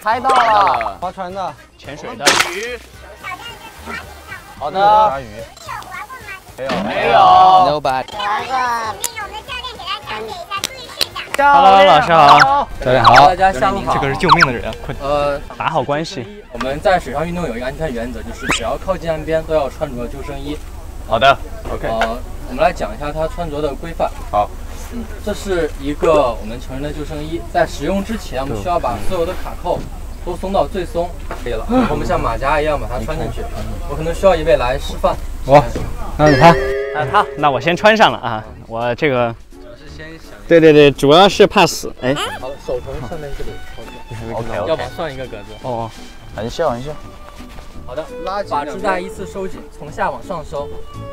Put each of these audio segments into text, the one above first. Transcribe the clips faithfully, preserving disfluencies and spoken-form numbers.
猜到了， 划船的， 潜水的。 鱼。好的。 抓鱼。 没有没有。Nobody。 玩过。 Hello， 老师好。 教练好。 大家下午好。 这个是救命的人，快呃， 打好关系。 我们在水上运动有一个安全原则，就是只要靠近岸边都要穿着救生衣。 好的 ，OK。呃，我们来讲一下它穿着的规范。 好。 嗯，这是一个我们成人的救生衣，在使用之前，我们需要把所有的卡扣都松到最松，可以了。然后我们像马甲一样把它穿进去。我可能需要一位来示范。 我，那是他， 那他，那我先穿上了啊，我这个。对对对，主要是怕死。哎， 好了，手从上面这里抽出来 ，OK， 要往上一个格子。 哦， 很小很小。 好的，把织带依次收紧，从下往上收。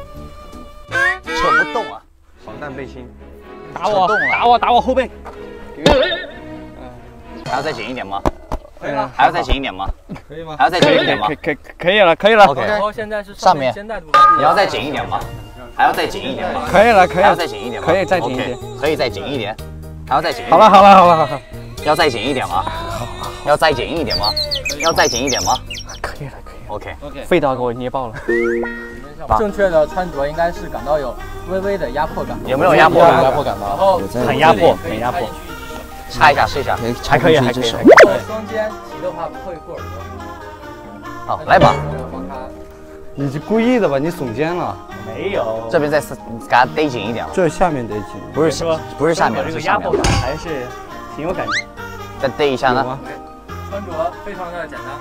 扯不动啊！ 防弹背心。 打我，打我，打我后背。 还要再紧一点吗？ 可以了。 还要再紧一点吗？ 可以吗？ 还要再紧一点吗？ 可可可以了，可以了。 OK。 然后现在是上面肩带的部分。 你要再紧一点吗？还要再紧一点吗？ 可以了，可以了。 还要再紧一点吗？ 可以再紧一点。 可以再紧一点。还要再紧一点。 好了，好了，好了，好了。 要再紧一点吗？要再紧一点吗？要再紧一点吗？ 可以了，可以了。 OK OK。 肺道给我捏爆了。 正确的穿着应该是感到有微微的压迫感。 有没有压迫感？ 压迫感吗？ 然后很压迫，很压迫。 插一下，试一下， 还可以，还可以。 双肩提的话不会过耳朵。 好，来吧。 你是故意的吧？你耸肩了。 没有。 这边再给它逮紧一点。 这下面得紧。 不是不是下面， 这个是上面。 压迫感还是挺有感觉。 再逮一下呢？ 穿着非常的简单。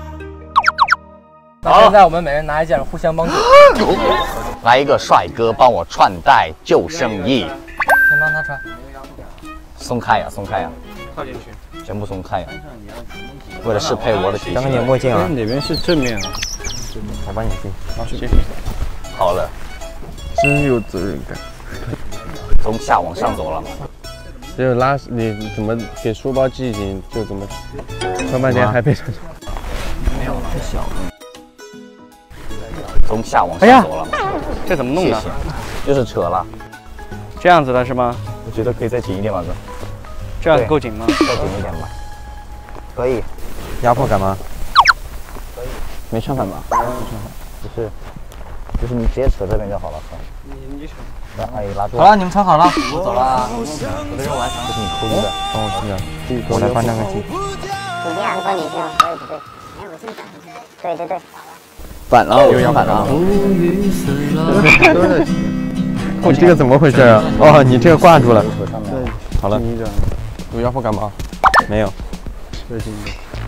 那现在我们每人拿一件，互相帮助。 来一个帅哥帮我穿戴救生衣。 先帮他穿。 松开呀，松开呀， 套进去， 全部松开呀。为了适配我的体型。 刚刚你墨镜啊？哪边是正面啊？ 我帮你系。 好，谢谢。 好了。 真有责任感。 从下往上走了。 就拉你怎么给书包系紧就怎么，穿半天还被穿。 没有了，太小了。从下往上走了。 这怎么弄的？ 就是扯了。 这样子的是吗？ 我觉得可以再紧一点吧，哥。 这样够紧吗？ 再紧一点吧。可以。 压迫感吗？ 可以。没穿反吧？没穿反。不是，就是你直接扯这边就好了。 你你扯。 然后一拉住。 好了，你们穿好了，我走了。我的任务完成。 这是你扣一的， 帮我系啊。我来帮那个系。 你这样帮你系吗？不对不对，哎，我先转一下。对对对。 反了，我又反了。 你这个怎么回事啊？哦，你这个挂住了。好了。有压迫感吗？没有。这是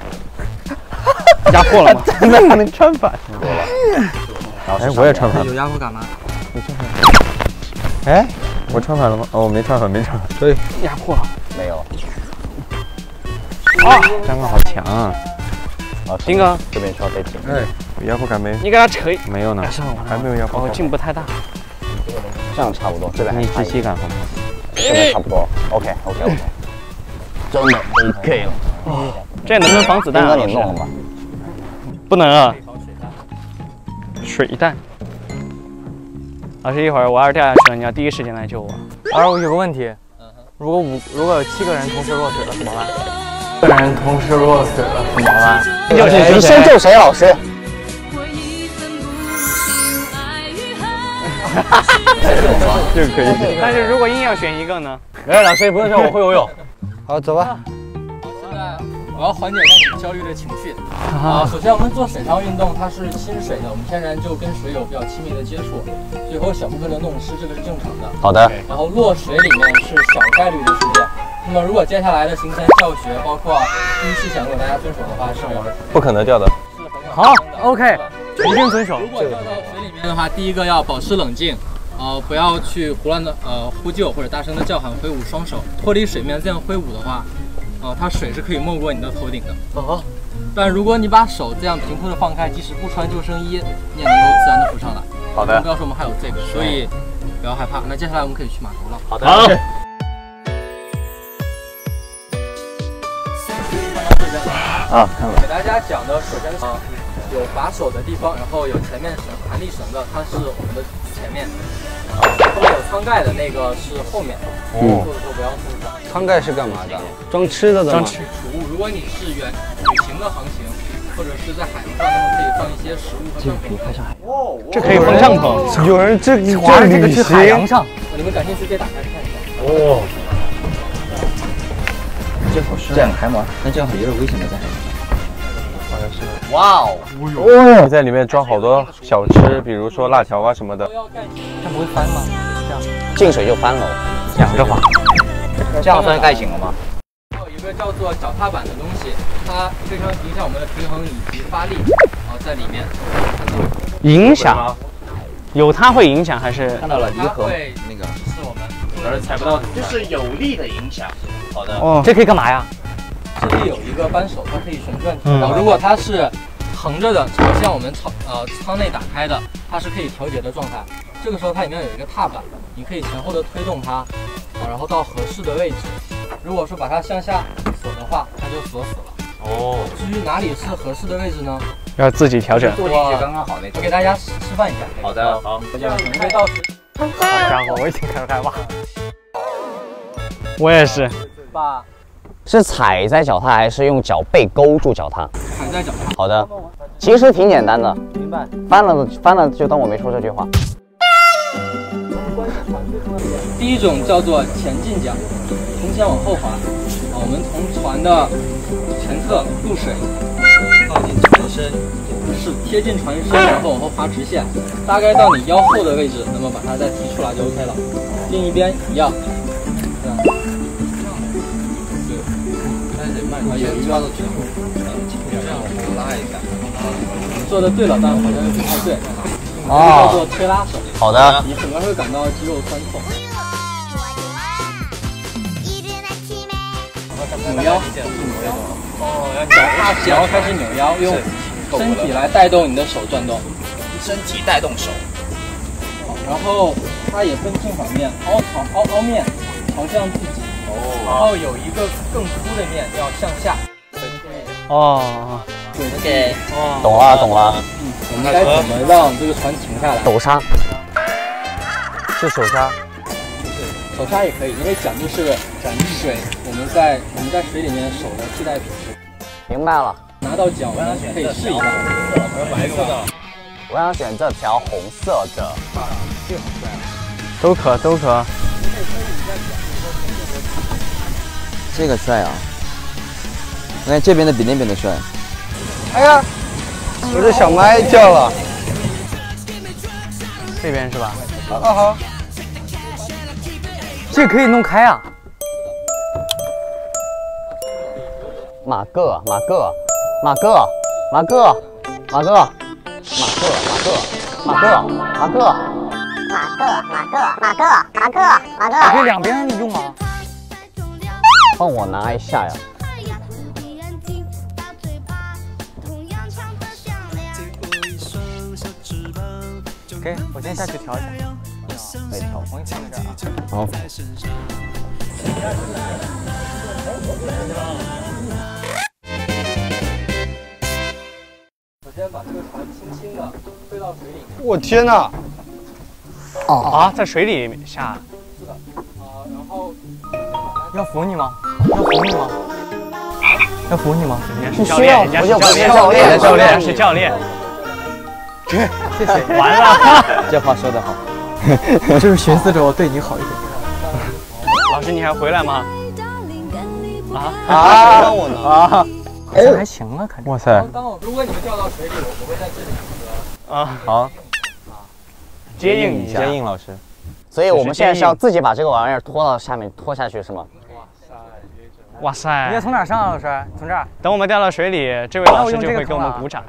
压迫了吗？ 那还能穿反？ 哎， 我也穿反了。 有压迫感吗？ 没穿反。哎，我穿反了吗？哦，没穿反，没穿反。可以。 压迫了。 没有。 啊， 张哥好强啊！ 啊， 丁哥， 这边需要再紧。 哎，有压迫感没？ 你给他扯。 没有呢，还没有压迫感。 哦，劲不太大。 这样差不多，这边还你机器感好吗？ 这边差不多。OK OK OK。真的 OK 了。 哦，这能不能防子弹啊？ 你弄了吗？ 不能啊。水弹。老师，一会儿我要是掉下去了，你要第一时间来救我。 老师，我有个问题，如果五如果有七个人同时落水了怎么办？七个人同时落水了怎么办？ 救谁？你先救谁，老师？ 这个可以。 但是如果硬要选一个呢？ 哎，老师不用说，我会游泳。好，走吧。 现在我要缓解一下你们焦虑的情绪。啊，首先我们做水上运动，它是亲水的，我们天然就跟水有比较亲密的接触，最后小部分的弄湿，这个是正常的。 好的。 然后落水里面是小概率的事件。那么如果接下来的行前教学，包括注意事项，如果大家遵守的话，是不可能掉的。 好 ，OK， 一定遵守。 如果掉到水里面的话，第一个要保持冷静。呃，不要去胡乱的呃呼救或者大声的叫喊，挥舞双手，脱离水面这样挥舞的话，呃，它水是可以没过你的头顶的。哦。但如果你把手这样平铺的放开，即使不穿救生衣，你也能够自然的浮上来。 好的。 不要说我们还有这个，所以不要害怕。那接下来我们可以去码头了。 好的。 好。 啊，看了。 给大家讲的首先是啊，有把手的地方，然后有前面绳、弹力绳的，它是我们的前面。 后面有舱盖的那个是后面， 嗯， 坐的时候不要扶着。 舱盖是干嘛的？装吃的的吗？ 装吃。 储物，如果你是远旅行的航行，或者是在海洋上，那么可以放一些食物和帐篷。开上海。 这可以放帐篷。 有人这划着这个去海洋上。 你们感兴趣可以打开看一下。 哦，这好是这样开吗？但这样有点危险的在海上。好像是。哇哦！ 哦，在里面装好多小吃，比如说辣条啊什么的。 它不会翻吗？这样进水就翻了， 仰着滑。 这样算盖紧了吗？ 还有一个叫做脚踏板的东西，它非常影响我们的平衡以及发力。啊，在里面。 影响？有它会影响还是？ 看到了离合那个是我们，但是踩不到，就是有力的影响。好的。 哦， 这可以干嘛呀？ 这里有一个扳手，它可以旋转。嗯。如果它是横着的，朝向我们舱呃舱内打开的，它是可以调节的状态。这个时候它里面有一个踏板，你可以前后的推动它，啊，然后到合适的位置。如果说把它向下锁的话，它就锁死了。哦。至于哪里是合适的位置呢？ 要自己调整。 坐进去刚刚好那种。 我给大家示示范一下。 好的，好。 这样准备倒时。 好家伙，我已经开始害怕。 我也是。 把。 是踩在脚踏还是用脚背勾住脚踏？ 踩在脚踏。 好的，其实挺简单的。 明白。 翻了翻了就当我没说这句话。 第一种叫做前进桨，从前往后滑。啊，我们从船的前侧入水，靠近船身，是贴近船身，然后往后滑直线，大概到你腰后的位置，那么把它再提出来就 OK 了。另一边一样，这样。对，但是得慢，有一个这样往后拉一下。你做的对了，但好像又不太对。叫做推拉手。 好的。 你可能会感到肌肉酸痛。扭腰，哦，要脚踏前，然后开始扭腰，用身体来带动你的手转动， 身体带动手。 然后它也分正反面，凹朝凹凹面朝向自己，哦，然后有一个更粗的面要向下。 哦， 对 ，OK， 哦，懂了懂了。 嗯，我们该怎么让这个船停下来？ 手刹。 是手刹。 手刹也可以，因为桨就是水，我们在我们在水里面手的替代品。 明白了。 拿到桨，我们可以试一下。白色的。 我想选这条红色的。 这个好帅啊！ 都可都可。 这个帅啊！我看这边的比那边的帅。 哎呀，我的小麦掉了。 这边是吧？ 啊好。 这可以弄开啊！ 马个，马个，马个，马个，马个，马个，马个，马个，马个，马个， 马个，马个，马个，马个。 可以两边用吗？ 帮我拿一下呀。 OK， 我先下去调一下。 可以调， 我给你放在这儿啊。 好。 首先把这个船轻轻的推到水里。 我天哪！ 啊，在水里下。 是的。啊，然后要扶你吗？要扶你吗？要扶你吗？ 人家是教练，人家是教练， 教练是教练。 谢谢。 完了， 这话说得好。 我就是寻思着我对你好一点。 老师，你还回来吗？ 啊啊！我呢？ 啊， 好像还行啊，看着。 哇塞！ 当我如果你们掉到水里，我会在这里负责。 啊， 好。 接应一下， 接应老师。 所以我们现在是要自己把这个玩意儿拖到下面，拖下去是吗？ 哇塞！ 你要从哪上啊，老师？从这儿。 等我们掉到水里，这位老师就会给我们鼓掌。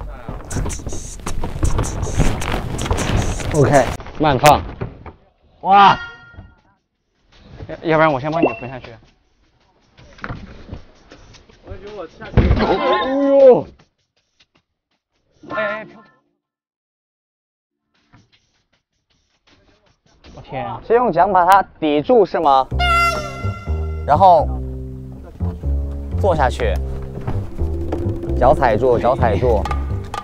OK， 慢放。 哇！要要不然我先帮你扶下去。 我觉得我下去。 哎呦！哎哎，飘！我天！ 是用桨把它抵住是吗？然后坐下去，脚踩住，脚踩住，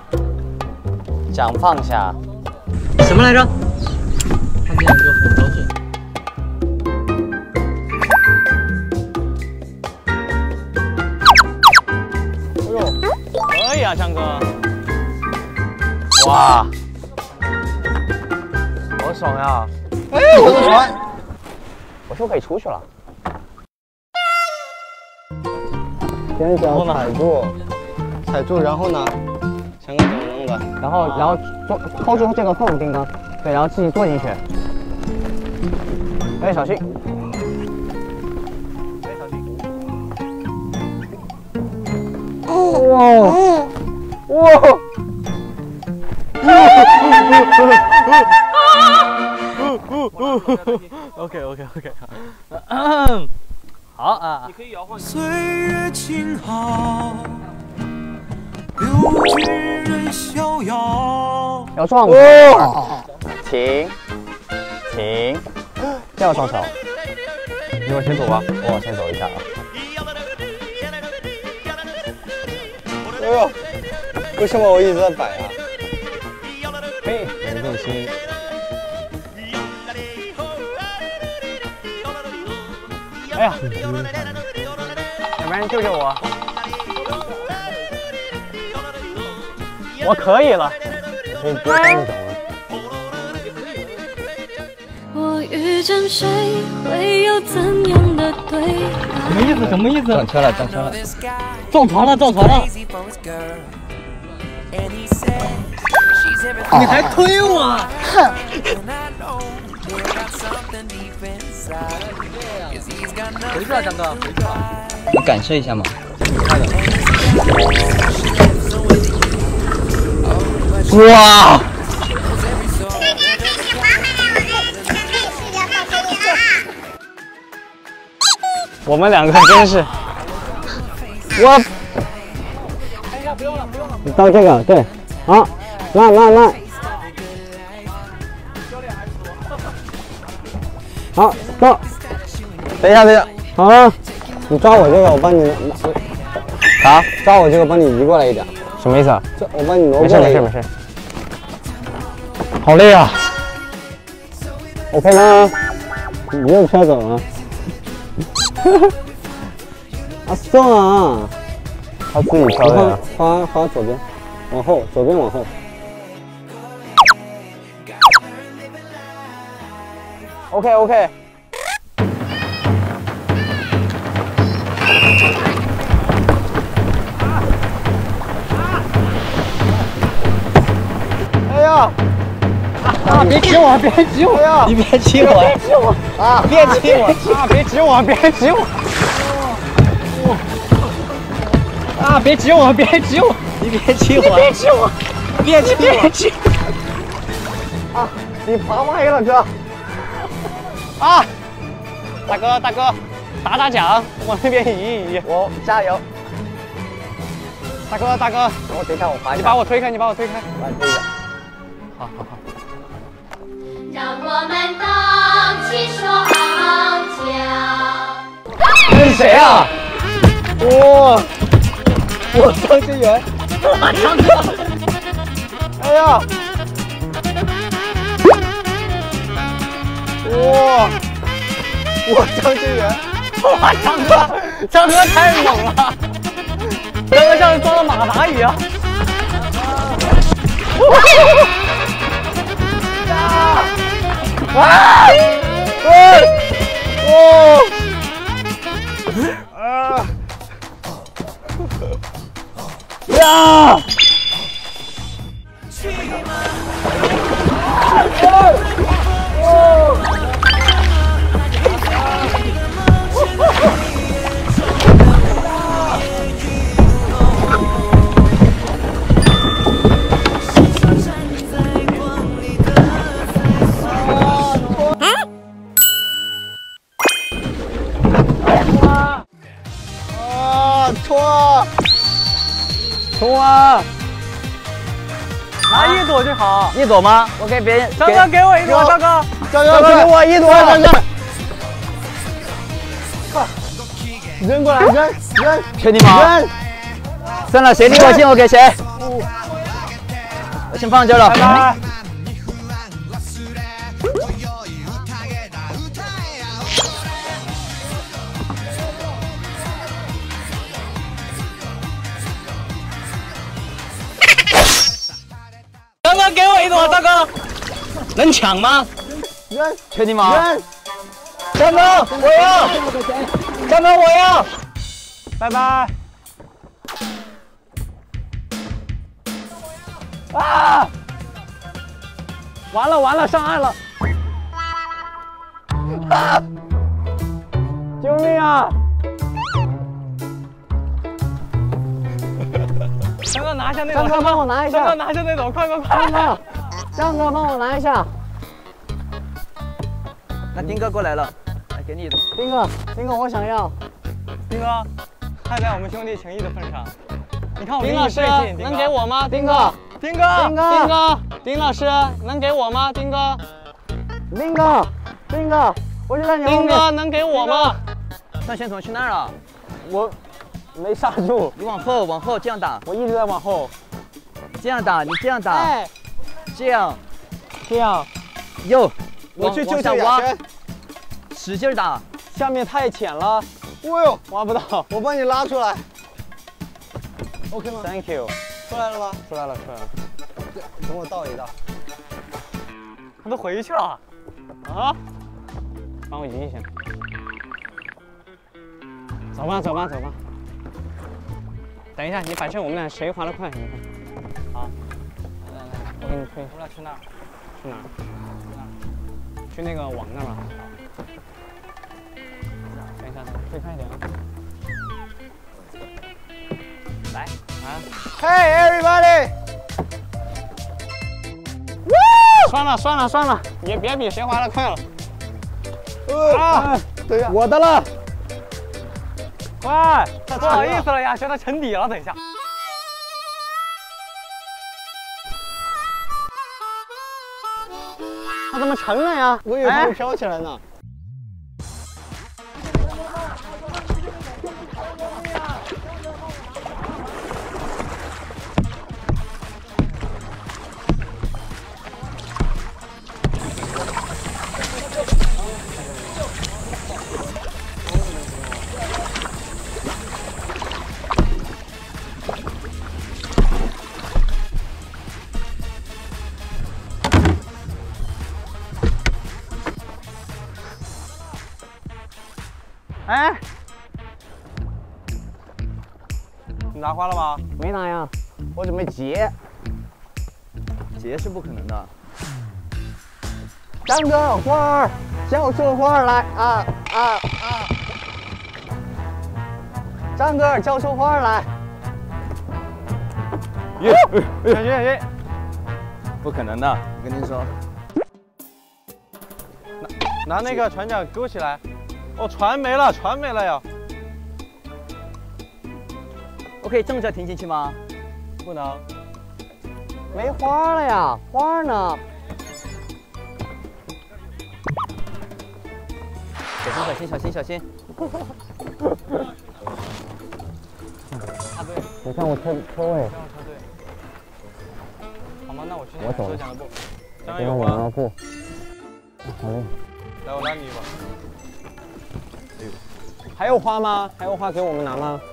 桨放下。 什么来着？ 看这样就很标准。 啊，张哥！ 哇， 好爽呀！ 哎，我的船，我是不是可以出去了？ 先脚踩住，踩住，然后呢？强哥怎么弄的？ 然后，然后做扣住这个缝，丁刚，对，然后自己坐进去。哎，小心！哎，小心！哇！哇！ OK OK OK， 嗯，好啊。你可以摇晃。岁月静好， 六军人逍遥。要撞！ 哦， 停，停，这样双手。 你往前走吧， 我往前走一下啊。 哎呦，为什么我一直在摆啊？ 嘿， 很重心。 哎呀，要不然你救救我，我可以了。 可以多翻一脚吗？ 我遇见谁会有怎样的对白？ 什么意思？什么意思？ 撞车了，撞车了！ 撞船了，撞船了！你还推我！哼！回去啊，张哥，回去啊！ 你感受一下嘛。哇！ 我们两个真是，我。 你到这个，对，好。 来来来，好，走。等一下，等一下，好了，你抓我这个，我帮你。 啥？ 抓我这个，帮你移过来一点。 什么意思啊？ 这我帮你挪过来。 没事没事没事。好累啊。 OK 吗？你又飘走了。啊，送啊！他自己飘的呀。滑滑左边，往后，左边往后。 OK OK。 哎呀！ 啊！别挤我，别挤我！ 哎呀！ 你别挤我！别挤我！啊！别挤我！啊！别挤我！别挤我！啊！别挤我！别挤我！你别挤我！别挤我！别挤我！别挤我！啊！你爬歪了，哥！ 啊，大哥大哥，打打桨，往那边移一移。 我加油！ 大哥大哥， 我等一下我滑一下。 你把我推开，你把我推开。 来推一下。 好好好。 让我们荡起双桨。 这是谁啊？ 哇！我张志远。 哇，张哥！ 哎呀！ 哇！哇，张志远！ 哇，张哥，张哥太猛了！张哥像是装了马达一样。 啊！啊！哇！啊！呀！ 冲啊！拿一朵就好。 一朵吗？我给别人。 张哥给我一朵，张哥。 张哥给我一朵，张哥。扔过来，扔扔， 确定吗？ 扔。 算了，谁离我近我给谁。我先放这了。 拜拜。 大哥，能抢吗？ 确定吗？ 张哥，我要！张哥，我要！拜拜。啊！完了完了，上岸了！啊！救命啊！张哥拿下那种， 张哥帮我拿一下， 张哥拿下那种，快快快！ 张哥，张哥帮我拿一下。 那丁哥过来了，来给你一种。 丁哥，丁哥，我想要。 丁哥，看在我们兄弟情谊的份上，你看我丁老师能给我吗？ 丁哥， 丁哥， 丁哥， 丁哥，丁老师能给我吗？丁哥， 丁哥，丁哥，我就在你后面。 丁哥能给我吗？ 那先总去那儿了， 我没刹住， 你往后往后这样打， 我一直在往后。 这样打，你这样打， 哎， 这样， 这样， 右， 我去救往下挖救雅轩， 使劲打， 下面太浅了。 哦呦， 挖不到， 我帮你拉出来。OK 吗 ？Thank you。 出来了吗？ 出来了，出来了。 等我倒一倒。 他都回去了。啊？ 帮我移一下。走吧，走吧，走吧。等一下，你反正我们俩谁滑得快，你看。好。来来来，我给你推。 我们俩去那儿。 去哪儿？去哪儿？去那个网那儿吧。等一下，推开一点啊。来，啊 Hey everybody！ 算了算了算了，也别比谁滑得快了。 啊，对呀， 我的了。 快，不好意思了呀，学他沉底了，等一下。 它怎么沉了呀？ 我以为它会飘起来呢。 哎，你拿花了吗？ 没拿呀，我准备截。 截是不可能的。 张哥，花儿，叫出花儿来啊啊啊！张哥，叫出花儿来。 耶， 小心小心！ 不可能的，我跟你说。 拿拿那个船桨勾起来。哦，船没了，船没了呀！ 我可以正着停进去吗？ 不能。 没花了呀，花呢？ 小心小心小心小心！ 插队。 你看我车车位。 让我插队。好吗？那我去我走了。 讲的不。 给我拿布。好嘞。 来，我拉你一把。 还有花吗？还有花给我们拿吗？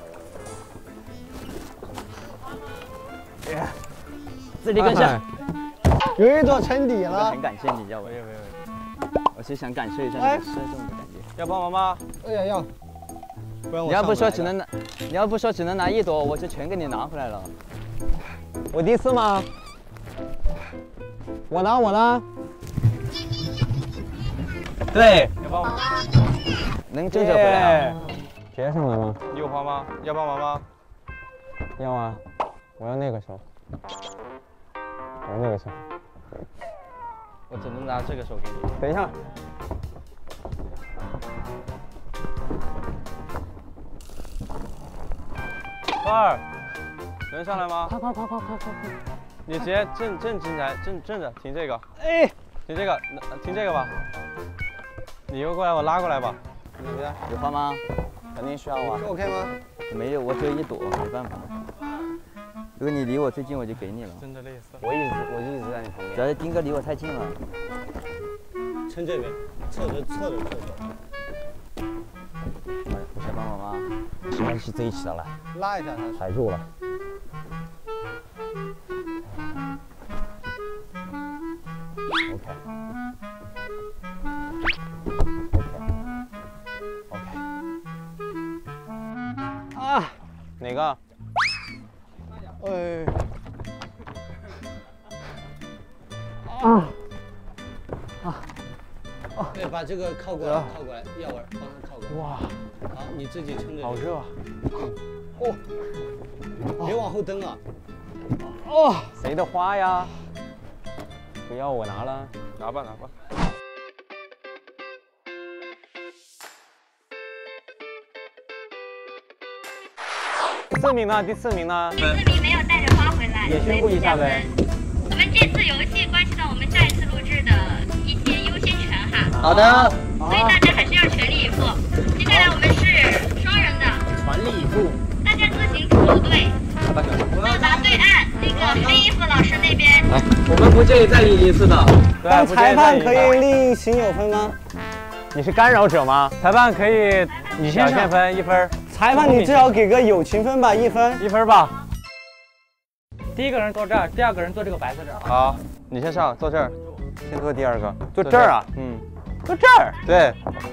自力更生。 有一朵沉底了。 很感谢你，要我。 没有没有。 我是想感受一下那个失重的感觉。 要帮忙吗？ 哎呀要。不然我。 你要不说只能拿，你要不说只能拿一朵，我就全给你拿回来了。 我第四吗？我呢？我呢？ 对。 要帮忙。 能正着回来啊？ 截上来吗？ 你有花吗？要帮忙吗？ 要啊，我要那个手，我要那个手。 我只能拿这个手给你。 等一下。 花儿，能上来吗？ 快快快快快快快！ 你直接正正进来，正正着停这个。 哎， 停这个，停这个吧。你又过来，我拉过来吧。 怎么样？ 有花吗？ 肯定需要啊。 OK 吗？ 没有，我只有一朵，没办法。如果你离我最近，我就给你了。 真的累死了。 我一直我一直在你旁边。 主要是丁哥离我太近了。 撑这边，侧着侧着侧着。 我想帮忙吗？ 关系在一起的来。 拉一下它。 踩住了。 哪个？ 哎。 啊啊啊！对，把这个靠过来，靠过来，耀文，帮他靠过来。哇！好，你自己撑着。 好热啊！ 哦，别往后蹬啊！ 哦，谁的花呀？不要我拿了，拿吧拿吧。第四名呢？第四名呢？ 第四名没有带着花回来， 也宣布一下呗。 我们这次游戏关系到我们下一次录制的一些优先权哈。 好的。 所以大家还是要全力以赴。接下来我们是双人的， 全力以赴。 大家自行组队。到达对岸那个黑衣服老师那边。 我们不介意再赢一次的。 当裁判可以令行有分吗？ 你是干扰者吗？裁判可以， 你先上分一分。 裁判你至少给个友情分吧，一分。 一分吧。 第一个人坐这儿，第二个人坐这个白色这儿。 好，你先上，坐这儿。先坐第二个。 坐这儿啊？ 嗯。 坐这儿。 对。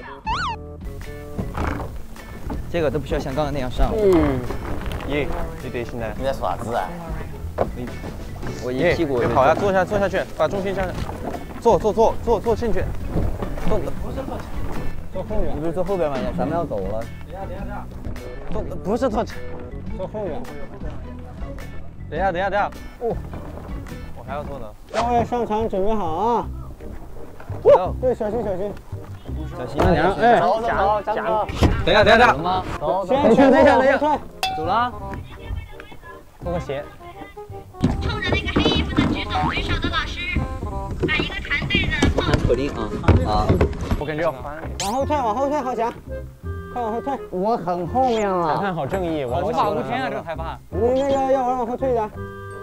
这个都不需要像刚刚那样上。 嗯。耶，你得现在。 你在耍字啊？ 我一屁股。 别跑呀，坐下，坐下去，把重心下来。坐坐坐坐坐进去。坐。 不是坐前，坐后面。 你不是坐后边吗？咱们要走了。 等一下，等一下，等一下。 坐不是坐， 坐后面。 等一下，等一下，等一下。哦，我还要坐呢。 各位上场准备好啊！ 走。 对，小心小心。 小心啊！两哎， 走走走， 加走。 等一下，等一下，等一下。 走。 等一下，等一下，等一下。 走了。 脱个鞋。 冲着那个黑衣服的举手举手的老师，把一个团队的放口令啊啊！ 我感觉要翻。 往后退，往后退，好强！快往后退！ 我很后面了。 裁判好正义， 无法无天啊！这个裁判。 你那个要玩往后退一点。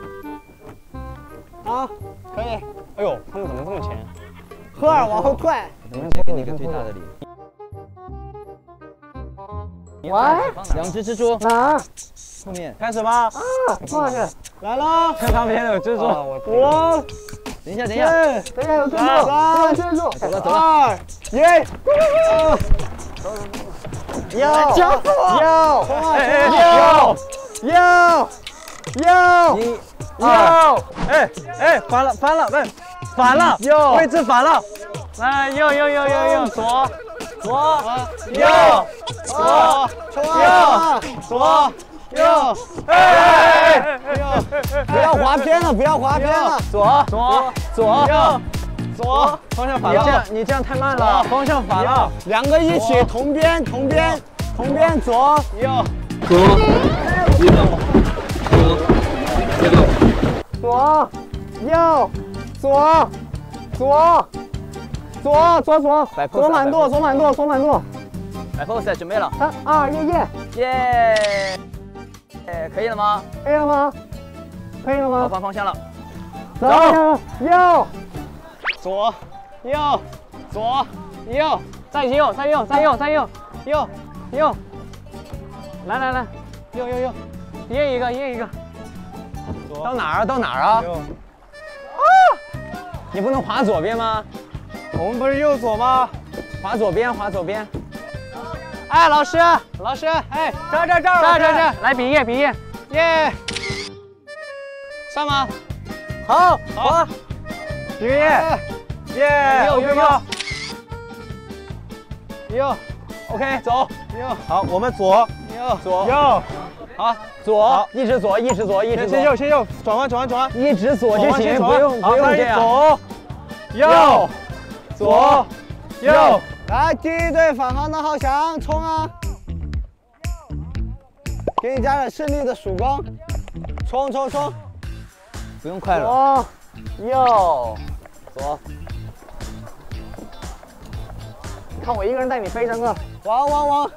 啊，可以。 哎呦，他们怎么这么前？ 赫尔往后退。 我们先给你一个最大的礼。 喂， 两只蜘蛛哪？ 后面开始吧。 啊，放下去。来了。 看他们现在有蜘蛛。 五。 等一下，等一下， 等一下有蜘蛛。三，蜘蛛。 走了，走了。 二，一。要加速！要！要！要！要！ 一、要！哎哎，反了，反了，喂，反了，位置反了。来，右右右右右，左左右左右左右，哎！ 不要滑偏了，不要滑偏了。 左左左右左，方向反了。你这样你这样太慢了，方向反了。 两个一起同边同边同边左右左左右左左左左左左满舵左满舵左满舵。 来 pose 准备了。 三二一耶耶！哎，可以了吗？ 可以了吗？可以了吗？ 我换方向了。 走，右左右左右，再右再右再右再右右右，来来来，右右右，一人一个，一人一个。到哪儿啊？到哪儿啊？啊！你不能滑左边吗？我们不是右左吗？滑左边，滑左边。哎，老师，老师，哎，这这这这这这，来比耶比耶，耶！上吗？好，好，比个耶，耶，右右右，右 ，OK， 走，右，好，我们左，右，左，右，好，左，一直左，一直左，一直左，先右，先右，转弯，转弯，转弯，一直左就行，不用不用这样，左，右，左，右， 来，第一队返航的浩翔，冲啊！给你加点胜利的曙光，冲冲冲！ 不用快了。 左，右，左。看我一个人带你飞，张哥。往往往！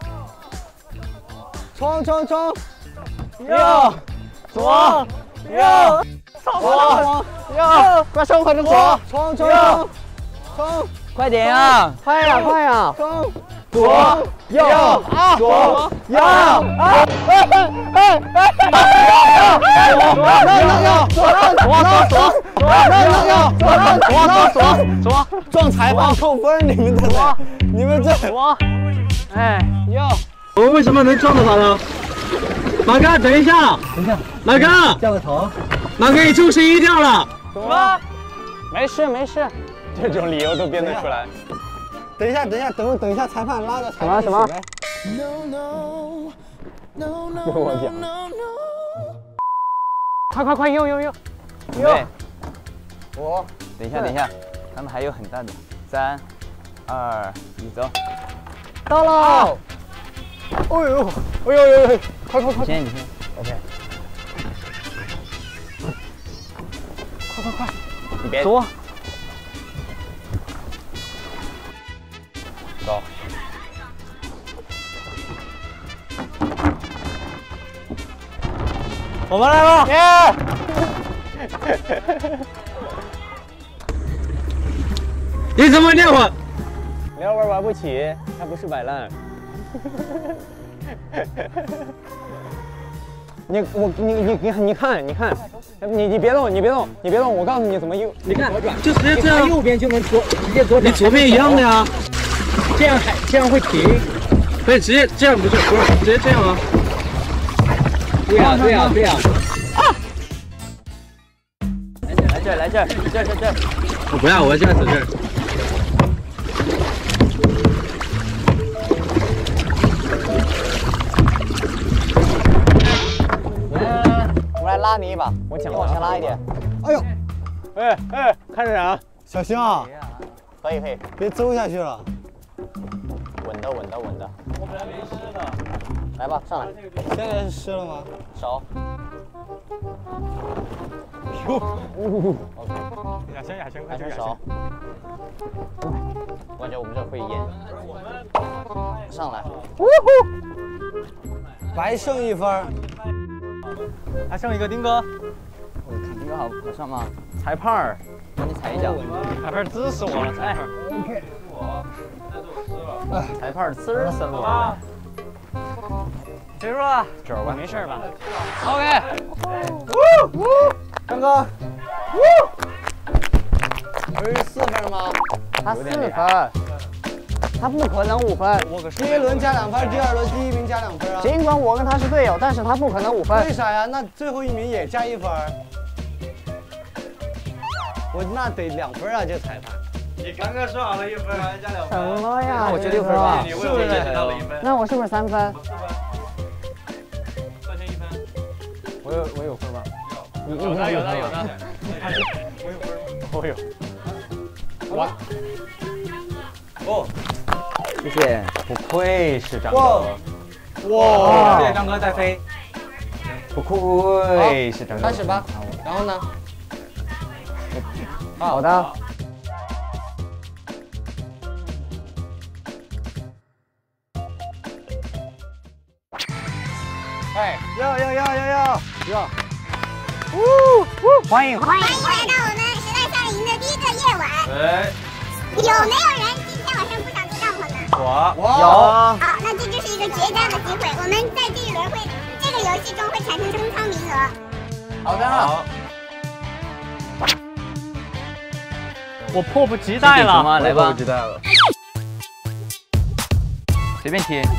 冲冲冲！ 右，左，右，左，右， 快冲快冲！左，冲冲冲！冲！ 快点呀！ 快呀快呀！冲！ 左右啊，左右啊！哎哎哎哎！左右右左左左左右左左左左撞裁判扣分，你们这你们这左哎右， 我们为什么能撞到他呢？ 马哥，等一下，等一下，马哥， 掉个头。 马哥，你出十一掉了。 怎么了？没事没事，这种理由都编得出来。 等一下，等一下，等等一下，裁判拉着裁判什么什么？ 跟我讲。 快快快，右右右， 右。五。等一下等一下，他们还有很大的。三、二、一，走。 到了。哎呦，哎呦呦呦，快快快！ 先你先。OK。 快快快！ 你别。 左。 走。 我们来了！耶！ 你怎么练我？ 撩玩玩不起，他不是摆烂。你我你你你你看你看，你你别动你别动你别动，我告诉你怎么右。 你看，就直接这样， 右边就能左，直接左。 你左边一样的呀， 这样还这样会停。 可以直接这样不是不是直接这样啊。 对呀对呀对呀！ 啊！来这儿来这儿这儿这儿这儿！ 我不要，我现在走这儿。 来来来，我来拉你一把，我讲往前拉一点。 哎呦！ 哎哎，看着啊， 小心啊！ 可以可以， 别走下去了。 稳的稳的稳的。我本来没湿的。 来吧，上来。 现在是湿了吗？ 手。 哟。 OK。 亚轩，亚轩， 亚轩手。我感觉我们这会淹。上来。呜呼！ 白剩一分。 还剩一个丁哥。 我看丁哥好好上吗？裁判儿，帮你踩一脚。 裁判支持我了，裁判。 OK。 我，那就湿了。 裁判支持我了。 结束了，这儿吧，没事吧 ？OK。 呜呜，刚刚， 不是四分吗？ 他四分，他不可能五分。 第一轮加两分，第二轮第一名加两分啊。 尽管我跟他是队友，但是他不可能五分。 为啥呀？那最后一名也加一分。我那得两分啊，这裁判。 你刚刚说好了一分，还加两分。 什么呀？ 那我就六分吧。 你为我减到了一分。 那我是不是三分？ 我有我有分吗？ 有有的有的有的。 我有分吗？我有。 哇！ 哦， 谢谢，不愧是张哥。 哇！ 谢谢张哥在飞。 不愧是张哥。 开始吧。然后呢？ 好的。 哎，要要要要要要！ 呜呜，欢迎欢迎来到我们时代夏令营的第一个夜晚。 对。 有没有人今天晚上不想住帐篷呢？ 我我有。 好，那这就是一个绝佳的机会。我们在这一轮会，这个游戏中会产生升舱名额。 好的。 好。 我迫不及待了， 来吧。 迫不及待了。 随便踢。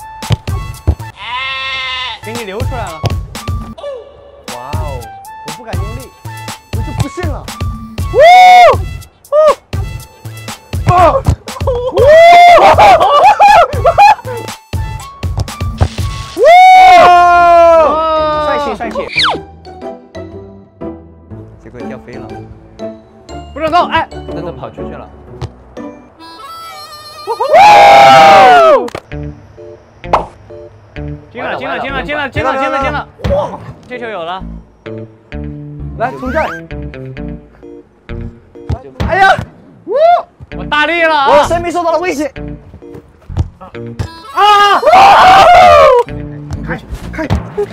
给你流出来了。 哇哦！我不敢用力，我就不信了。 呜呜啊！呜！呜！帅气帅气！ 结果掉飞了， 不准动！哎， 那都跑出去了。 进了进了进了进了进了进了进了！哇，这球有了！ 来，从这儿。 哎呀！呜！ 我大力了！ 我的生命受到了威胁。 啊！ 开开！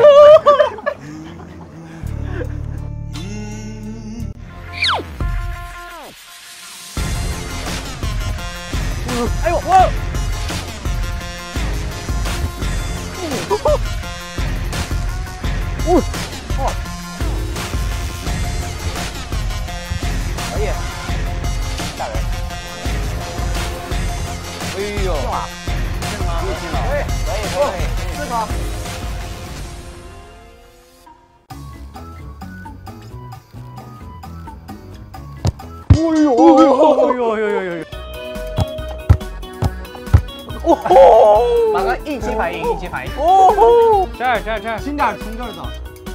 哎呦我！ 呜！哦！可以，吓人！哎呦！进了！进了！可以可以可以！四个！ 马哥一起反应，一起反应。 哦，这儿这儿这儿， 轻点，从这儿走。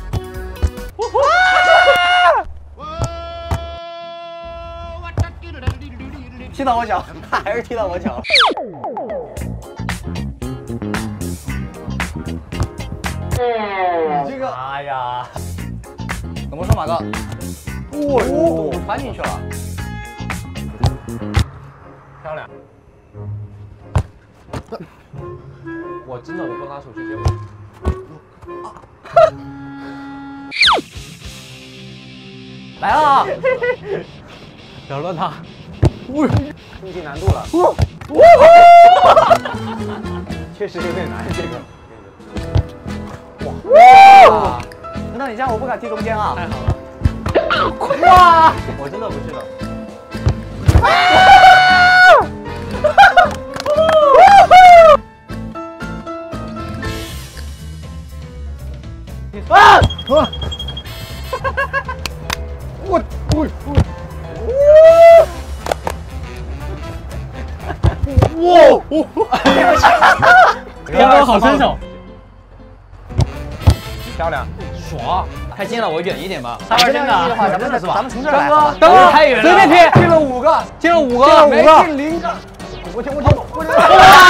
踢到我脚，还是踢到我脚。 你这个， 哎呀，怎么说，马哥？哦，传进去了，漂亮。 我真的我不拿手去接我。 来了， 惹了他。 增进难度了。确实有点难，这个。哇！真的，你这样我不敢踢中间啊。 太好了。 哇！我真的不是的。啊！我我我我哇！ 天哥好身手， 漂亮， 爽！ 太近了，我远一点吧。 三分真的， 咱们咱们从这儿来。 刚刚太远了， 随便踢， 进了五个， 进了五个， 五个， 进零个。 我踢我踢我踢！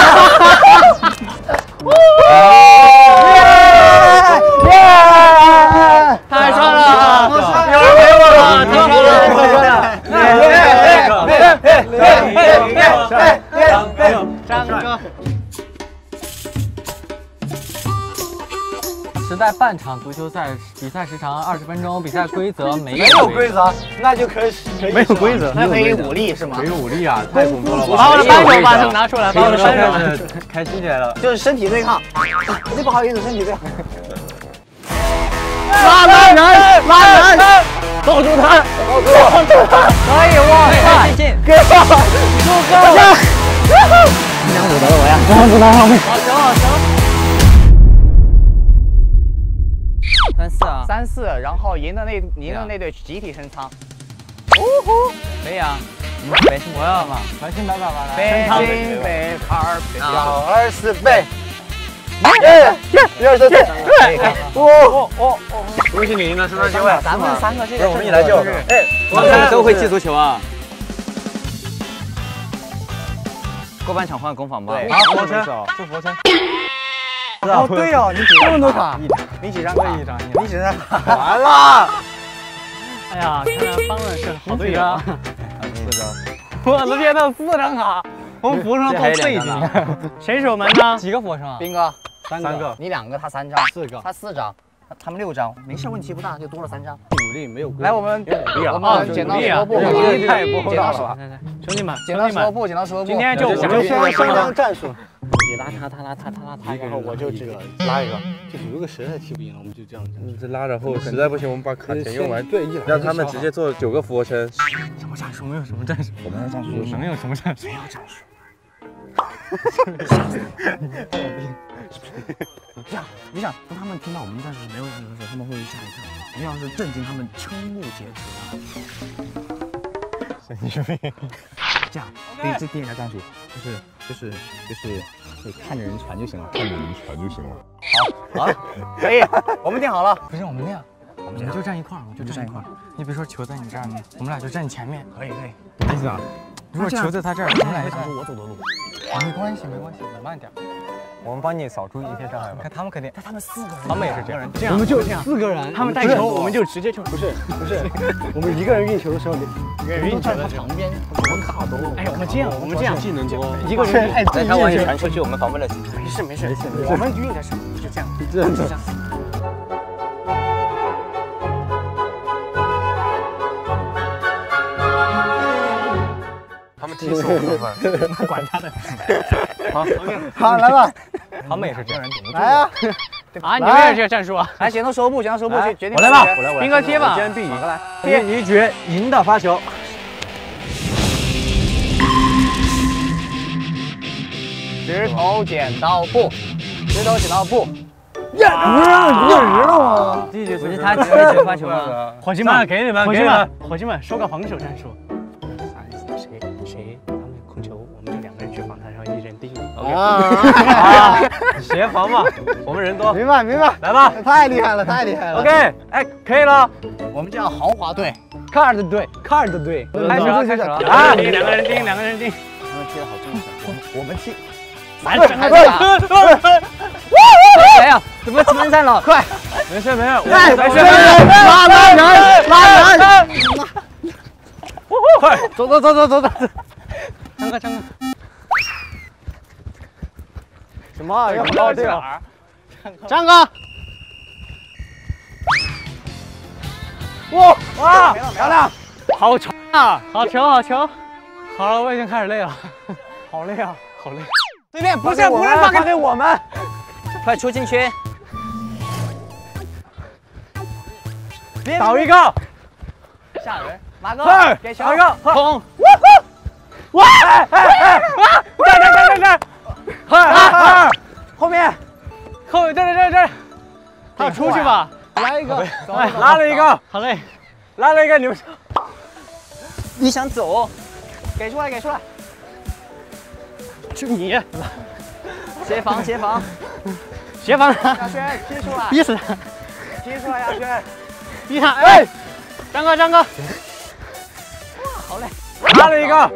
太帅了！有人陪我了，太帅了，太帅了！张哥。时代半场足球赛比赛时长二十分钟，比赛规则没有没有规则，那就可以可以没有规则， 那可以武力是吗？ 没有武力啊，太恐怖了吧！ 把我的扳手把手拿出来，把我的扳手开心起来了， 就是身体对抗。这不好意思，身体对抗。 拉拉人，拉人，抱住他，抱住他，可以哇！快进，给我，足够！你两组得了我呀？两组拿上面。好，行了，行了。 三四啊，三四，然后赢的那赢的那队集体升舱。哦吼，可以啊。北京我要嘛，白金白板吧，北京北二幺二四北。耶耶，一二三四，对，哦哦哦， 恭喜你赢了升舱机会。 咱们三个这个， 我们一来就， 哎， 我们三个都会踢足球啊。 过半场换攻防吧。 对， 好，佛山， 就佛山。 哦，对哦，你这么多卡，你几张卡？ 一张， 你几张卡？完了！ 哎呀，看来方润是好队友。 四张。 我的天呐，四张卡！我们服生都费劲。谁守门呢？几个服生啊？ 斌哥， 三个， 你两个，他三张， 四个， 他四张，他们六张，没事，问题不大，就多了三张。 武力没有。 来，我们我们剪刀石头布， 太不厚道了。兄弟们， 剪刀石头布，剪刀石头布。 今天就我们就先商量战术。 你拉他，他拉他，他拉他， 然后我就这个拉一个，就是如果实在踢不赢了，我们就这样子。这拉，然后实在不行，我们把卡钱用完，对，让他们直接做九个俯卧撑。 什么战术？没有什么战术。 我们的战术有没有什么战术？ 没有战术。这样，你想，当他们听到我们战术没有战术的时候，他们会吓一跳。我们要是震惊他们瞠目结舌。 神经病。 这样，第这第一条战术就是就是就是就看着人传就行了，看着人传就行了。好，好，可以，我们定好了。 不是我们那样，我们就站一块儿，我们就站一块儿。你比如说球在你这儿呢，我们俩就站你前面。 可以可以。 意思啊？ 如果球在他这儿，我们俩就走我走的路。 没关系没关系，你慢点。 我们帮你扫出一片障碍吧。 看他们肯定， 但他们四个人， 他们也是这样，这样我们就这样四个人， 他们带球，我们就直接就不是不是，我们一个人运球的时候， 一个人运球的旁边，我们卡多。 哎，我们这样，我们这样技能多， 一个人哎，他万一传出去，我们防不了。 没事没事，我们运的时候就这样， 这样子。他们踢死我们， 管他的。 好，好，来吧。 他们也是这样， 来啊！ 啊，你们也是这个战术啊？ 来，剪刀石头布，剪刀石头布，去决定。 我来吧， 我来， 斌哥贴吧。 坚壁， 来， 贴一局赢的发球。 石头剪刀布，石头剪刀布。 呀，不是让你过人了吗？ 不是他直接发球吗？ 伙计们，给你们，伙计们，伙计们，说个防守战术。谁谁他们控球，我们就两个人去防他，然后一人盯。 啊，协防嘛，我们人多。 明白明白， 来吧， 太厉害了太厉害了。 OK， 哎，可以了。 我们叫豪华队， 卡尔的队，卡尔的队， 开始了，开始了。 啊， 两个人盯，两个人盯。 他们踢得好正式，我们我们踢。 来，整个打！谁呀？怎么分散了？快！ 没事没事， 哎， 没事。 拉拉人，拉人！ 快，走走走走走走。张哥张哥。 什么？要不要这个？ 张哥。哇哇，漂亮！好球啊！好球好球！好了，我已经开始累了，好累啊，好累。 对面不是不是发给我们， 快出禁区！ 倒一个， 吓人！马哥，给球！ 倒一个， 轰！ 哇！哎哎哎！这儿这儿这儿这儿！二后面， 后面这儿这儿这儿！他出去吧， 来一个， 哎，拉了一个，好嘞，拉了一个，你们你想走？ 给出来给出来。 就你， 协防协防协防他， 亚轩踢出来， 逼死他， 踢出来亚轩， 逼他！哎，张哥张哥，哇， 好嘞， 拉了一个，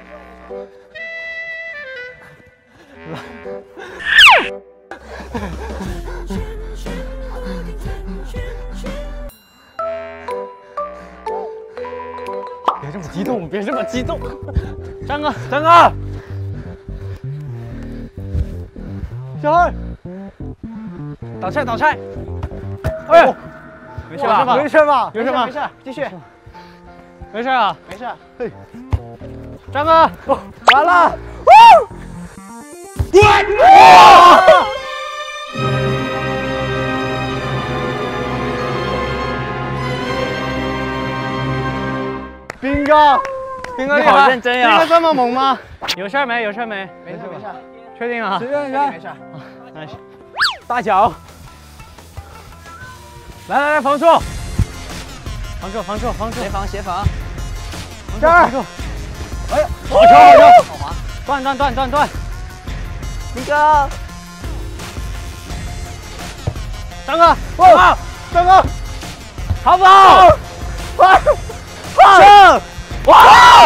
别这么激动，别这么激动，张哥张哥。 小二，倒菜倒菜，哎，没事吧？ 没事吧？ 没事吧？ 没事，继续， 没事啊， 没事。嘿， 张哥， 完了， 哇！ 斌哥， 斌哥你好认真呀！ 斌哥这么猛吗？有事儿没？有事儿没？ 没事没事， 确定啊？ 随便来， 没事。那行，大脚，来来来，防住，防住，防住，防住， 协防协防， 这儿， 哎，好球好球，好滑，断断断断断， 斌哥， 张哥， 哇，张哥， 好不好？ 快， 上，哇！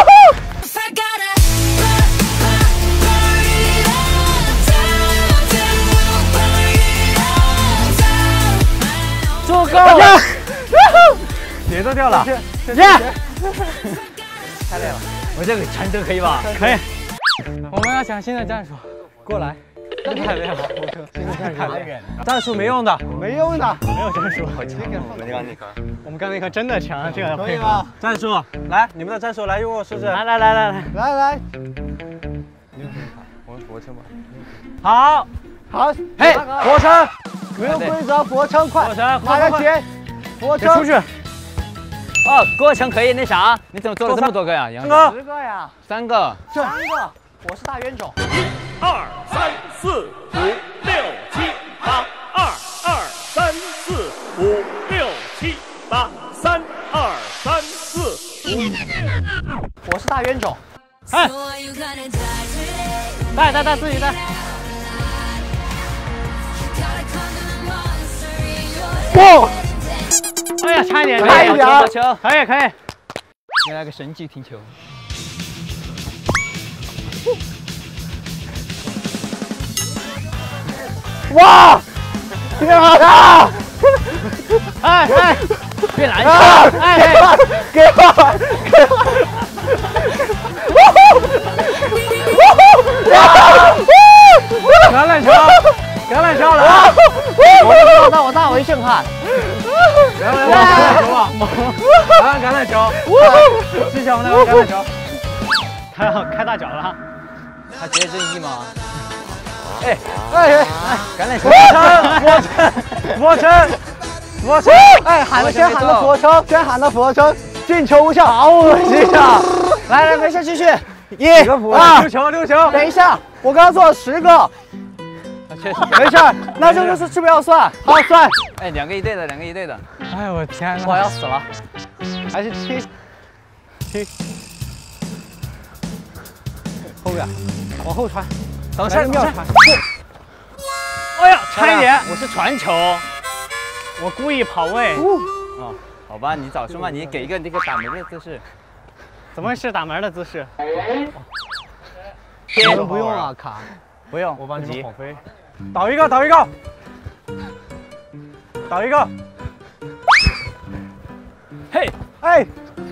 足够了，鞋都掉了，耶！ 太累了， 我这个缠着可以吧？ 可以。我们要想新的战术，过来。太累了，新的战术太累了。战术没用的， 没用的， 没有战术。 我们刚那颗， 我们刚那颗真的强，这个可以吗？ 战术，来，你们的战术来用我试试。来来来来来来来， 我们佛车吗？ 好， 好， 嘿，佛车。 没有规则，佛城快，马上接，佛城出去。 哦，过程可以那啥，你怎么做了这么多个呀？杨哥，十个呀， 三个， 三个，我是大冤种。 二三四五六七八，二二三四五六七八，三二三四五。 我是大冤种。 哎，带带带，自己带。 哇！ 哎呀，差一点， 差一点， 可以可以。 你来个神技停球。 哇！别打他！ 哎哎， 别拦啊！ 哎， 给我，给我！ 橄榄球，橄榄球来！ 我大我大为震撼！ 来来来，橄榄球吧，来橄榄球，谢谢我们那个橄榄球，开开大脚了， 他职业正义吗？ 哎哎哎， 橄榄球， 俯卧撑，俯卧撑，俯卧撑， 哎，喊的先喊的俯卧撑，先喊的俯卧撑，进球无效，好恶心啊！来来，没事，继续，一、二、 六球六球， 等一下，我刚刚做了十个。 没事，那这个是是不是要算？好算。 哎，两个一队的，两个一队的。 哎，我天哪！ 我要死了。还是踢踢后边，往后传。 等下，等下。哎呀，差一点！我是传球，我故意跑位。 哦，好吧，你早说嘛，你给一个那个打门的姿势。 怎么是打门的姿势？ 你们不用啊，卡。 不用， 我帮你们跑飞。 倒一个，倒一个，倒一个。嘿，哎。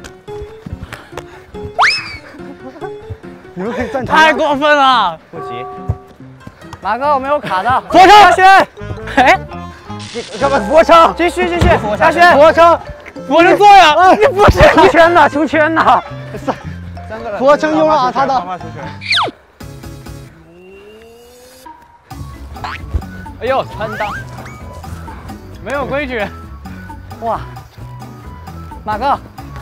你们可以暂停。 太过分了！ 不急， 马哥，我没有卡的。 俯卧撑，下轩。 哎， 你干嘛？俯卧撑， 继续继续。 下轩，俯卧撑， 俯卧撑做呀！你不是出圈呢？出圈呢？ 三三个人。俯卧撑用了啊，他的。 哎呦，穿裆，没有规矩。哇，马哥。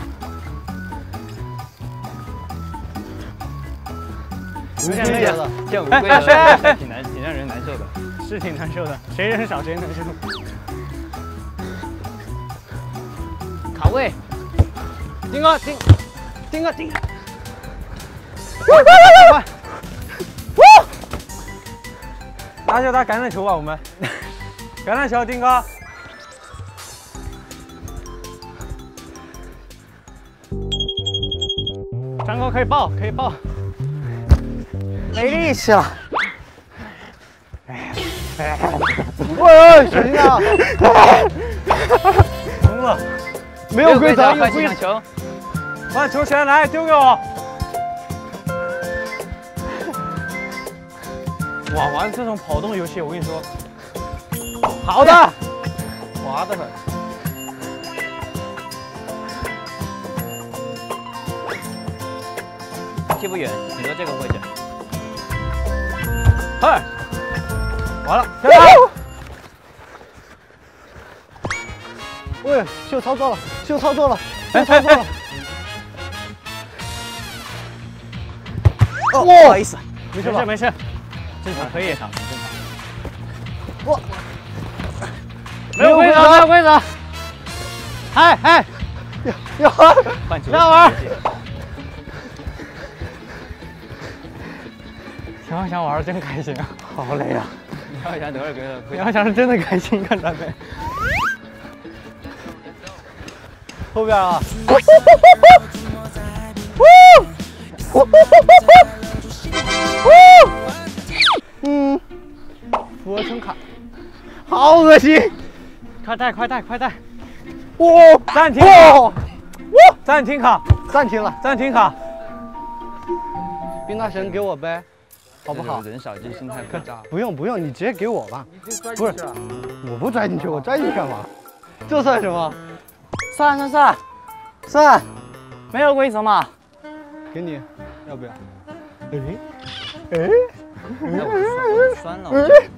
有点累了， 这样无规则，挺难，挺让人难受的， 是挺难受的，谁人少谁难受。卡位，丁哥，丁，丁哥，丁哥，快快快快！打球打橄榄球吧，我们橄榄球，丁哥。张哥可以抱，可以抱。 没力气了，喂，小心啊！ 疯了， 没有规则， 快进场球， 把球权来丢给我。哇，玩这种跑动游戏，我跟你说，好的，滑得很。 踢不远，你说这个位置。 嗨，完了， 加油！喂，秀操作了，秀操作了，秀操作了。 哦，不好意思，没事没事，正常可以，正常正常。我没有规则，没有规则。嗨嗨， 要换球， 要玩。 杨翔玩的真开心啊，好累啊！ 杨翔等会儿给他， 杨翔是真的开心，看他没。后边啊！ 嗯，俯卧撑卡，好恶心！ 快带快带快带！ 哇！ 暂停！ 哇！ 暂停卡！ 暂停了！ 暂停卡！ 冰大神给我呗。 好不好？ 人少就心态不大。 不用不用，你直接给我吧。不是，我不拽进去，我拽进去干嘛？这算什么？ 算算算算，没有规则嘛。 给你，要不要？哎哎， 那我酸了，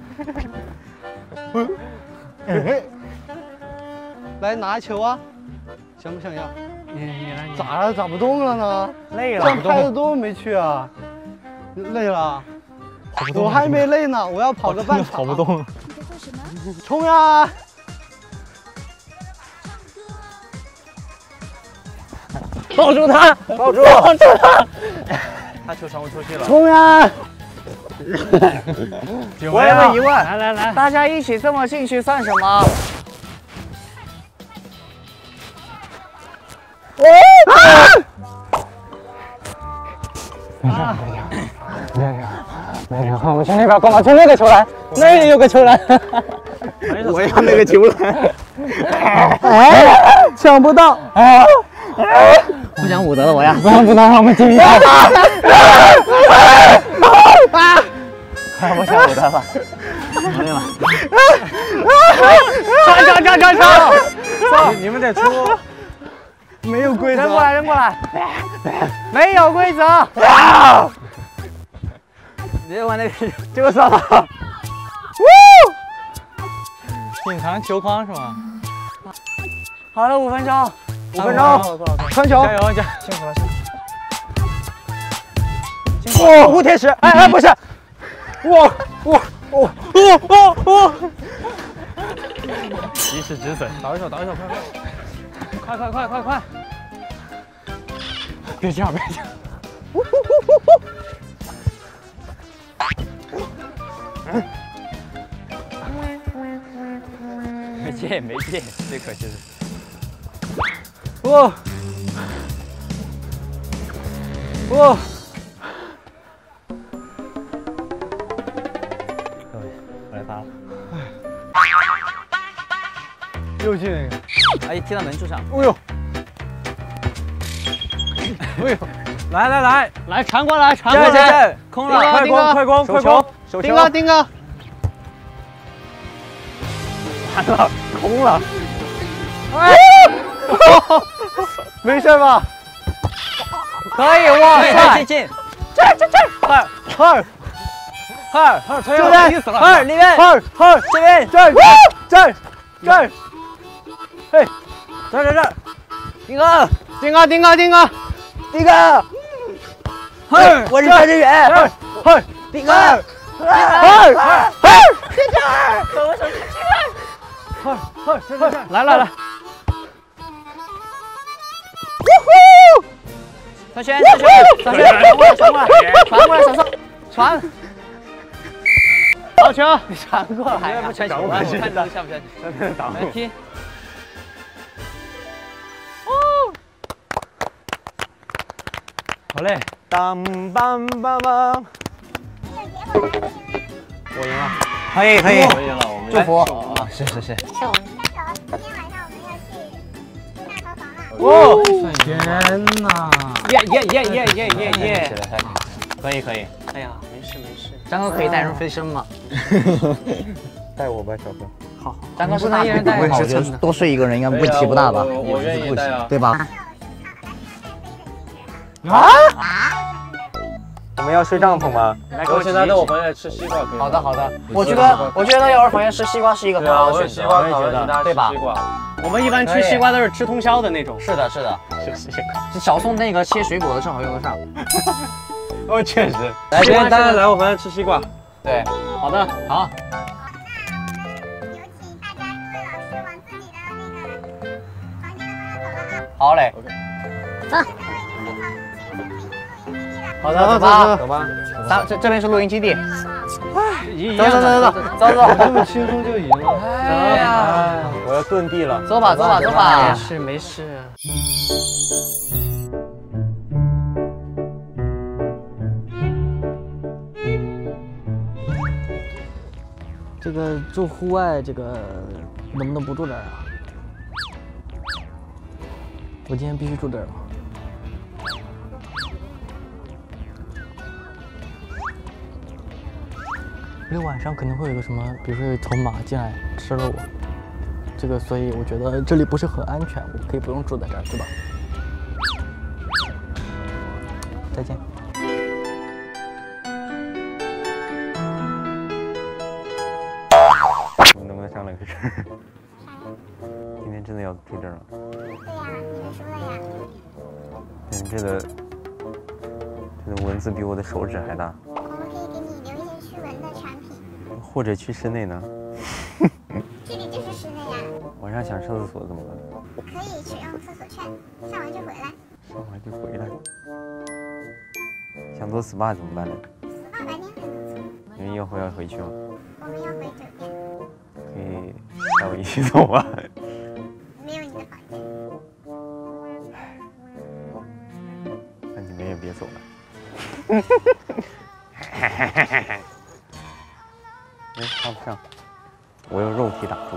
我哎，来拿球啊！想不想要？ 你你来。 咋了？咋不动了呢？ 累了。 这样拍的多没趣啊！累了。 我还没累呢，我要跑个半场。 跑不动了， 冲呀！ 抱住他， 抱住， 抱住他！ 他球传不出去了。 冲呀！ 我要个一万！ 来来来，大家一起这么进去算什么？ 哦！ 没事没事没事没事，我们去那边，光把出那个球篮，那里有个球篮。 我要那个球篮。哎，抢不到。哎， 不讲武德了我呀！ 不能不能让我们进一下。 不讲武德了，朋友们。 上上上上上！你们得出。 没有规则。 扔过来扔过来，没有规则。 你玩那个这个算了。隐藏球框是吗？ 好了，五分钟， 五分钟，传球， 加油加！辛苦了，辛苦了。哇，护天使！哎哎，不是，哇哇哇哇哇！ 及时止损，倒一手，倒一手，快快！快快快快快！别这样，别这样！ 没进，没进，最可惜的是。 哇！哇！ 我来发了。 又进那个。 哎，踢到门柱上。 哎呦！哎呦！来来来来，传过来，传过来！ 空了，快攻，快攻，快攻！手球！ 丁哥，丁哥！完了，空了！哎！没事吧？可以，哇塞！ 进进！ 这这这！二二二二，这边意思了。 二里面， 二二这边， 这儿这儿这儿，嘿，这儿这儿这儿， 丁哥， 丁哥，丁哥，丁哥， 丁哥，嘿，我是范志远， 嘿， 丁哥， 二二二， 在这儿，我手机二二这这这，来来来。 传轩，传轩，传轩，传过来，传过来，传过来，小宋，传。 好球！ 你传过来呀！传球，我看你下不下去。来踢。 哦。好嘞！当当当当。我赢了。 可以可以。 我赢了，我们祝福啊！是是是。 是我们。今天晚上我们要去大头房了。 哦！ 天哪！ 耶耶耶耶耶耶耶！ 可以可以。 哎呀，没事没事。 张哥可以带人飞升吗？ 带我吧，小哥。 好，张哥是他一人带。 我觉得多睡一个人应该问题不大吧？ 我愿意带啊， 对吧？ 啊？我们要睡帐篷吗？ 我现在在我房间吃西瓜可以。 好的好的，我觉得我觉得幼儿房间吃西瓜是一个很好的选择， 我也觉得， 对吧？ 我们一般吃西瓜都是吃通宵的那种。 是的，是的。 小宋那个切水果的正好用得上。 哦，确实。 来，今天大家来我房间吃西瓜。 对， 好的，好。 好嘞。 走。 好的，走吧， 走吧。 咱这这边是露营基地。 走走走走走走走， 这么轻松就赢了。 哎呀， 我要遁地了。 走吧走吧走吧。 没事没事。 这个住户外，这个能不能不住这儿啊？我今天必须住这儿吗？因为晚上肯定会有一个什么，比如说有一头马进来吃了我，这个所以我觉得这里不是很安全，我可以不用住在这儿，对吧？再见。 我能不能商量个事儿？今天真的要住这儿了。 对呀，你们说了呀。 但这个这个蚊子比我的手指还大。 我们可以给你留一些驱蚊的产品。 或者去室内呢？ 这里就是室内呀。 晚上想上厕所怎么办？ 可以使用厕所券，上完就回来。 上完就回来。想做 S P A 怎么办呢 ？S P A 白天还能做。 你们一会儿要回去吗？ 我们要回酒店。 可以带我一起走吗？ 没有你的房间。 那你们也别走了。哎，上不上？我用肉体挡住。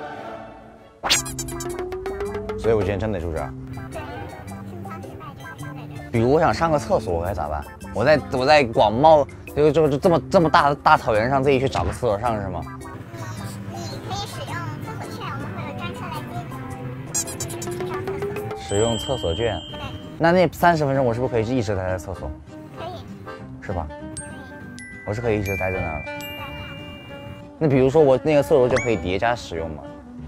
所以我今天真得住这儿。 对，深藏失败这个说来着。 比如我想上个厕所，我该咋办？我在我在广袤就就就这么这么大的大草原上自己去找个厕所上是吗？ 你可以使用厕所券，我们会有专车来接你。上厕所。 使用厕所券。 对。 那那三十分钟我是不是可以一直待在厕所？ 可以。 是吧？ 可以。 我是可以一直待在那儿的。那比如说我那个厕所券可以叠加使用吗？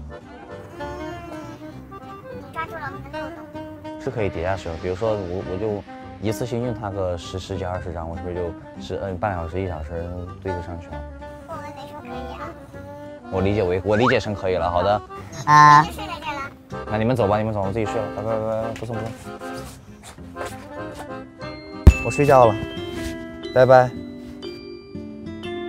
你抓住了我们的漏洞。 是可以叠加使用。比如说我我就一次性用它个十十几二十张，我是不是就是嗯半小时一小时对得上去了？ 我们没说可以啊。 我理解为我理解成可以了。好的。 啊。就睡在这儿了。 那你们走吧，你们走，我自己睡了。拜拜拜拜，不送不送。我睡觉了，拜拜。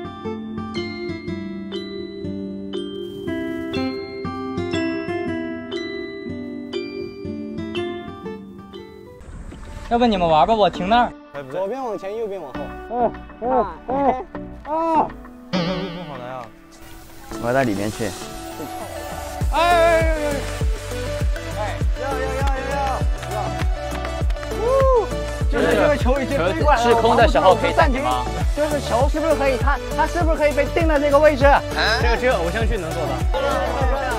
要不你们玩吧，我停那儿。 左边往前，右边往后。 哦哦哦哦！ 不好来啊！我要到里面去。 哎哎哎哎！哎，要要要要要！呜！就是这个球已经飞过来了， 是空的时候可以暂停吗？ 就是球是不是可以？它它是不是可以被定在这个位置？ 这个只有偶像剧能做到。